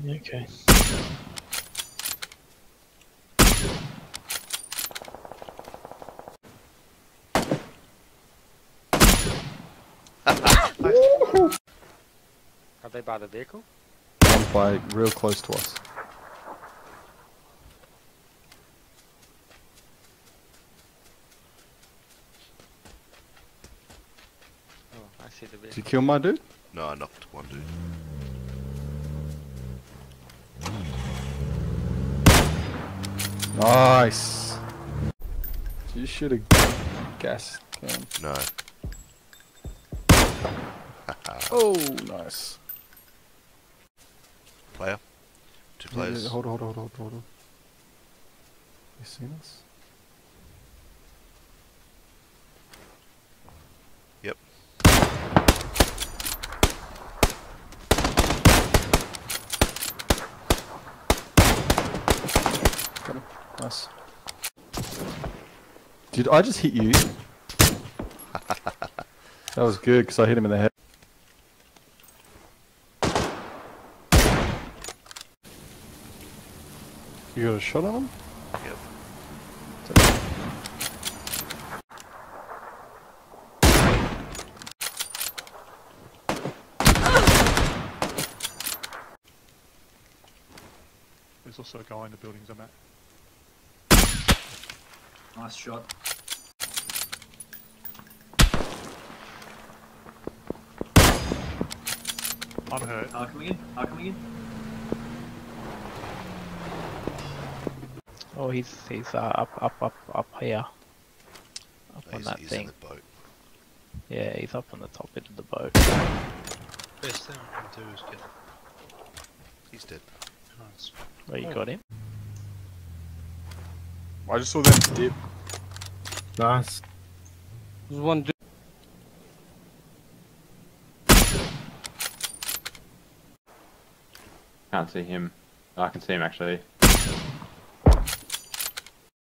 Okay. Are they by the vehicle? One's by real close to us. Oh, I see the Did vehicle. you kill my dude? No, I knocked one dude. Nice. You should have gas can. No. Oh, nice. Player. Two players. Yeah, hold on. You seen us? Yep. Got him. Nice. Did I just hit you? That was good because I hit him in the head. You got a shot on him? Yep. There's also a guy in the buildings I'm at. Nice shot. I'm hurt. Coming in. Coming in. Oh, he's up here. Up on that He's thing. in the boat. Yeah, he's up on the top end of the boat. Best thing we can do is get He's dead. nice. Where you got him? I just saw them dip. Nice. There's one dude. Can't see him. I can see him actually.